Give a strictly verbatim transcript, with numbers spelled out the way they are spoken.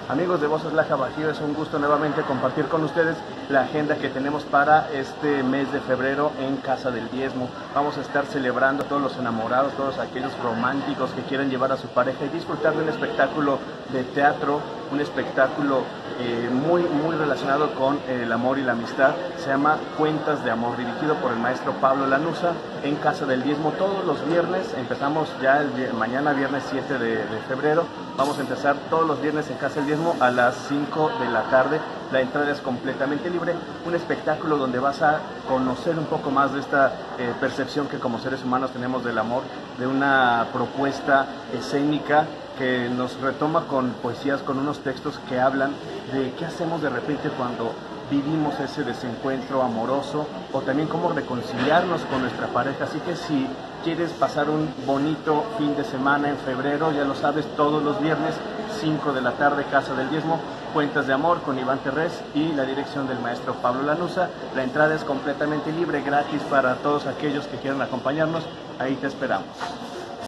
Amigos de Voces Laja Bajío, es un gusto nuevamente compartir con ustedes la agenda que tenemos para este mes de febrero en Casa del Diezmo. Vamos a estar celebrando a todos los enamorados, todos aquellos románticos que quieran llevar a su pareja y disfrutar de un espectáculo de teatro, un espectáculo eh, muy, muy relacionado con el amor y la amistad. Se llama Cuentas de Amor, dirigido por el maestro Pablo Lanuza, en Casa del Diezmo todos los viernes. Empezamos ya el, mañana, viernes siete de, de febrero. Vamos a empezar todos los viernes en Casa del Diezmo a las cinco de la tarde. La entrada es completamente libre, un espectáculo donde vas a conocer un poco más de esta eh, percepción que como seres humanos tenemos del amor, de una propuesta escénica que nos retoma con poesías, con unos textos que hablan de qué hacemos de repente cuando vivimos ese desencuentro amoroso, o también cómo reconciliarnos con nuestra pareja. Así que si quieres pasar un bonito fin de semana en febrero, ya lo sabes, todos los viernes, cinco de la tarde, Casa del Diezmo, Cuentas de Amor con Iván Terrés y la dirección del maestro Pablo Lanuza. La entrada es completamente libre, gratis para todos aquellos que quieran acompañarnos. Ahí te esperamos.